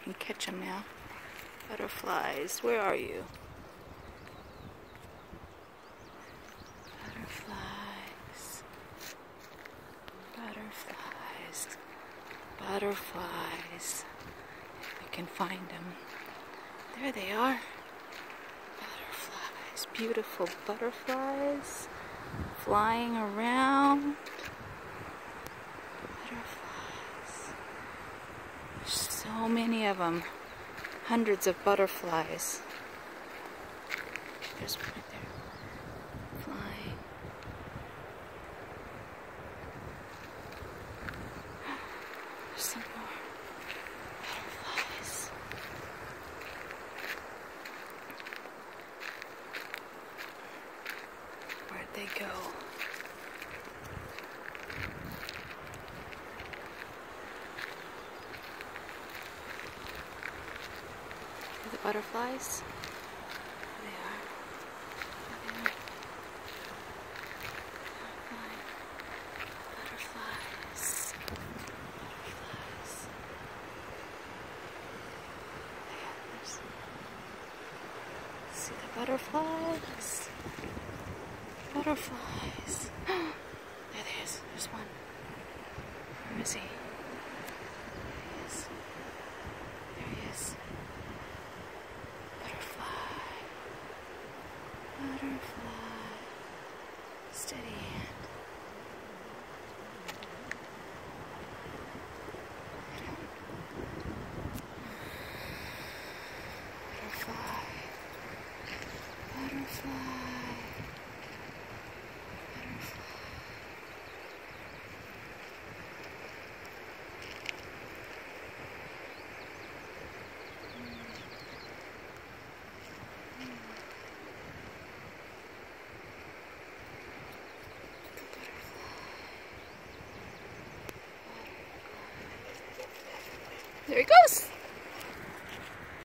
can catch them now. Butterflies, where are you? Butterflies. Butterflies. Butterflies. If we can find them. There they are. Butterflies. Beautiful butterflies. Flying around. Butterflies. There's so many of them. Hundreds of butterflies. There's one right there. Flying. There's some more butterflies. Where'd they go? The butterflies. There they are. Butterflies. Butterflies. See the butterflies? Butterflies. There he is. There's one. Where is he? There he is. There he is. Butterfly. Butterfly. Steady hand. Butterfly. Butterfly. There he goes.